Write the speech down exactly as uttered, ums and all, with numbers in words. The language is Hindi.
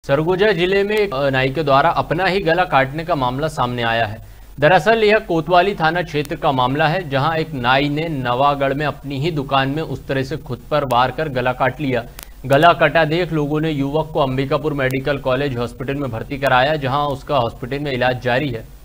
सरगुजा जिले में एक नाई के द्वारा अपना ही गला काटने का मामला सामने आया है। दरअसल यह कोतवाली थाना क्षेत्र का मामला है, जहां एक नाई ने नवागढ़ में अपनी ही दुकान में उस तरह से खुद पर वार कर गला काट लिया। गला कटा देख लोगों ने युवक को अंबिकापुर मेडिकल कॉलेज हॉस्पिटल में भर्ती कराया, जहां उसका हॉस्पिटल में इलाज जारी है।